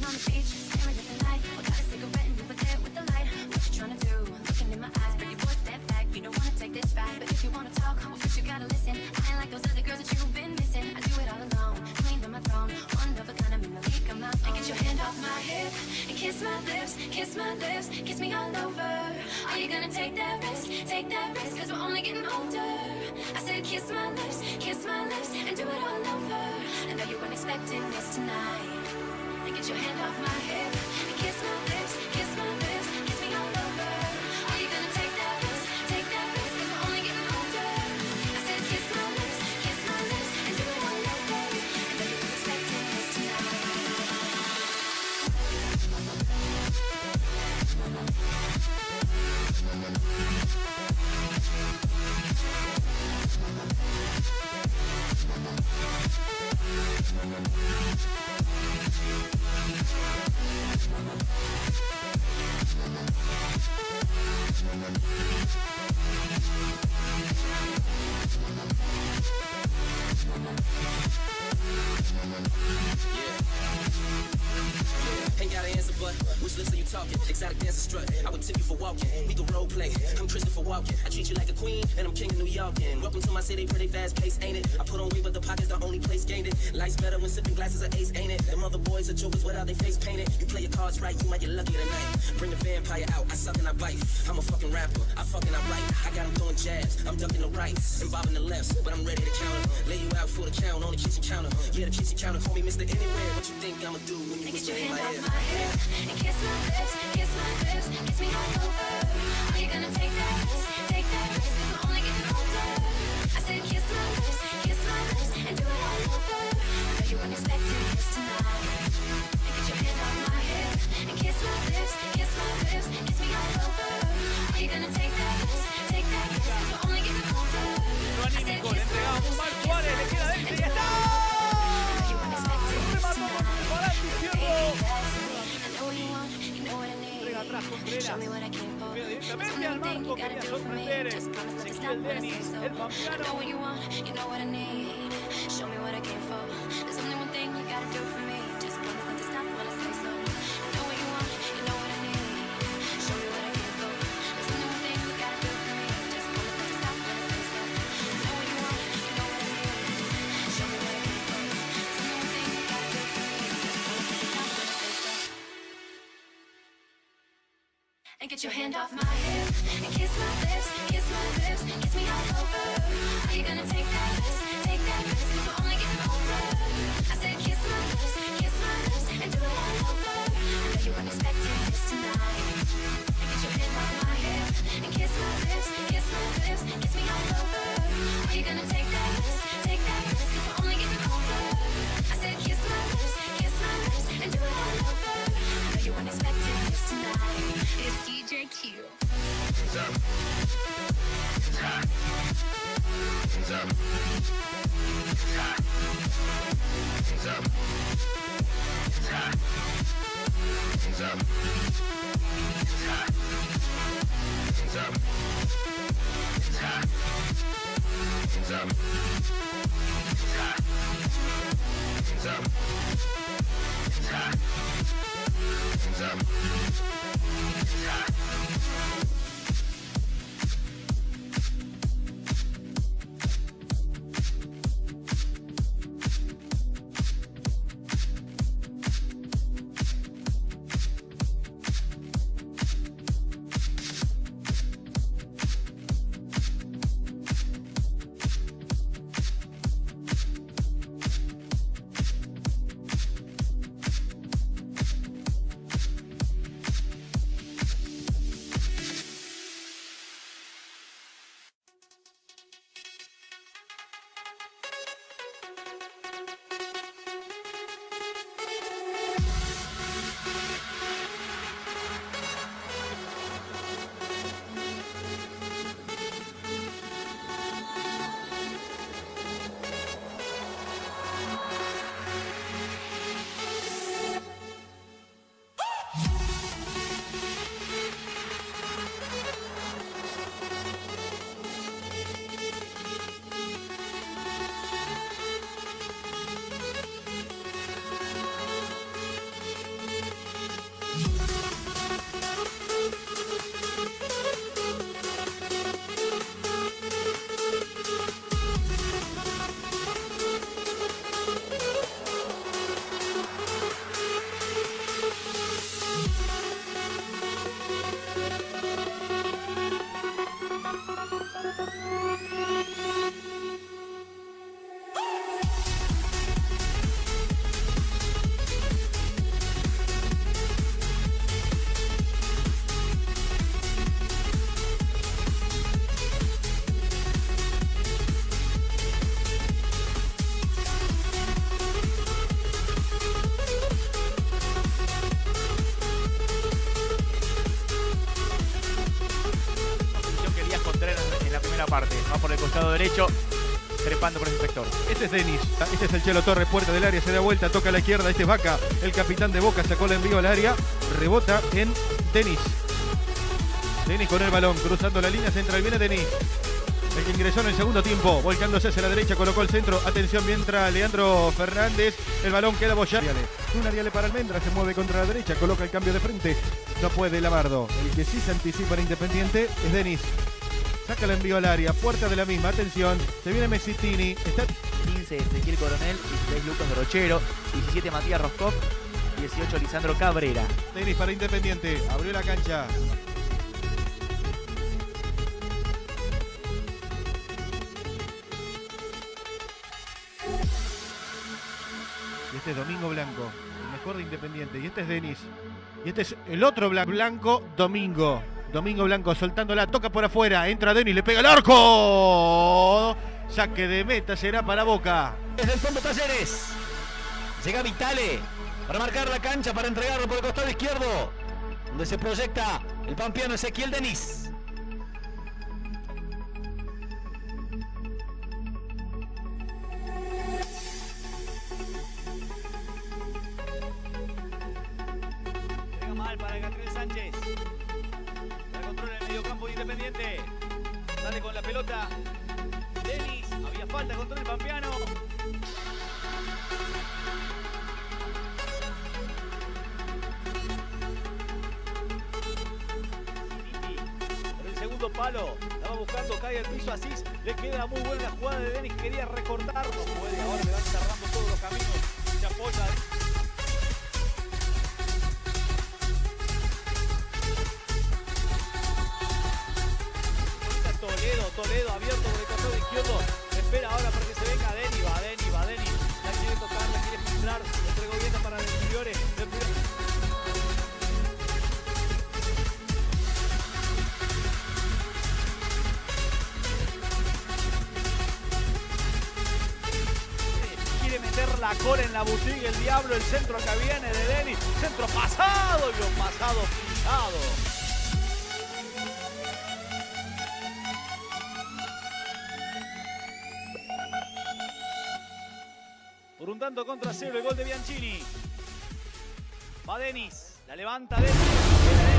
on the beach, staring at the night. I got a cigarette and over there with the light. What you trying to do? Looking in my eyes, pretty boy, step back. You don't wanna take this ride, but if you wanna talk, well, first you gotta listen. I ain't like those other girls that you've been missing. I do it all alone, clean to my throne. One of a kind, I'm in the league of my own. And get your hand off my hip and kiss my lips, kiss my lips, kiss me all over. Are you gonna take that risk? Take that risk, cause we're only getting older. I said kiss my lips, and do it all over. I know you weren't expecting this tonight. And get your hand off my hip and kiss my lips, kiss me all over. Are you gonna take that risk, cause we're only getting older. I said kiss my lips, and do it all over. I know you weren't expecting this tonight. Ain't got an answer, but which lips are you talking? Exotic dancer strut, I would tip you for walking. We can role play, I'm Christopher Walken. I treat you like a queen, and I'm king of New York. And welcome to my city, pretty fast pace, ain't it? I put on weight, but the pocket's the only place gained it. Life's better when sipping glasses of ace, ain't it? Them other boys are jokers without their face painted. You play your cards right, you might get lucky tonight. Bring the vampire out, I suck and I bite. I'm a fucking rapper, I fucking I write. I got him throwing jabs, I'm ducking the rights and bobbing the lefts, but I'm ready to counter. Lay you out for the count on the kitchen counter. Yeah, the kitchen counter, call me Mr. Anywhere. What you think I'ma do when you Get whisper your in hand my off ear? my hip and kiss my lips, kiss me all over. Are you gonna take that risk, cause we're only getting older. I said kiss my lips, and do it all over. I know you weren't expecting this tonight. And get your hand off my hip and kiss my lips, kiss me all over. Are you gonna take that risk, cause we're only getting older. I said Anímico, le kiss my entregamos lips, Marc Suárez, le queda and este y do ya it está. all over. I know you weren't expecting this Remató con tonight. el volante izquierdo. I know what you want, you know what I need. Entrega atrás Contreras. Show me what I came for. Pega There's directamente al one thing marco, you gotta quería do for me. sorprender. Just promise not to stop Ezequiel when I say Denis, so. el I know pampeano. what you want, you know what I need. Show me what I came for. There's only one thing you gotta do for me. Just promise not to stop when I say so. I know what you want, you know what I need. Show me what I came for. There's only one thing you gotta do for me. Just promise not to stop when I say so. I know what you want, you know what I need. Show me what I came for. There's only one thing you gotta do for me. Just promise not to stop when I say so. And get your hand off my hip and kiss my lips, kiss me all over. Are you gonna take that risk, cause we're only getting older. I said kiss my lips, and do it all over. I know you weren't expecting this tonight. And get your hand off my hip and kiss my lips, kiss me all over. Are you gonna take that risk, cause we're only getting older. I said kiss my lips, and do it all over. I know you weren't expecting this tonight. It's DJ Q. parte. Va por el costado derecho, trepando por ese sector. Este es Denis, este es el Chelo Torres, puerta del área, se da vuelta, toca a la izquierda, este es Vaca, el capitán de Boca, sacó el envío al área, rebota en Denis. Denis con el balón, cruzando la línea central, viene Denis. El que ingresó en el segundo tiempo, volcándose hacia la derecha, colocó el centro. Atención, mientras Leandro Fernández, el balón queda bollado. Un Ariale para Almendra, se mueve contra la derecha, coloca el cambio de frente. No puede Lamardo. El que sí se anticipa en Independiente es Denis. Saca el envío al área, puerta de la misma, atención. Se viene Messitini. Está 15 Ezequiel Coronel, 16 Lucas Rochero, 17 Matías Roscoff, 18 Lisandro Cabrera. Denis para Independiente, abrió la cancha. Y este es Domingo Blanco, el mejor de Independiente. Y este es Denis. Y este es el otro Blanco, Domingo. Domingo Blanco soltándola, toca por afuera. Entra Denis, le pega el arco. Saque de meta será para Boca. Desde el fondo Talleres. Llega Vitale para marcar la cancha, para entregarlo por el costado izquierdo, donde se proyecta el pampeano Ezequiel Denis. Mal para Gabriel Sánchez. El control en el mediocampo de Independiente. Sale con la pelota Denis. Había falta contra el pampeano. Por el segundo palo. Estaba buscando, cae al piso Asís. Le queda muy buena la jugada de Denis. Quería recortar. No puede. Ahora le van cerrando todos los caminos. Se apoya. Toledo abierto por el costado izquierdo. Espera ahora para que se venga Denis. Va Denis. La quiere tocar, la quiere filtrar. Entregó bien para el Fiore. Quiere meter la cola en la boutique el diablo. El centro que viene de Denis. Centro pasado y un pasado pisado. Por un tanto contra cero, el gol de Bianchini. Va Denis, la levanta Denis.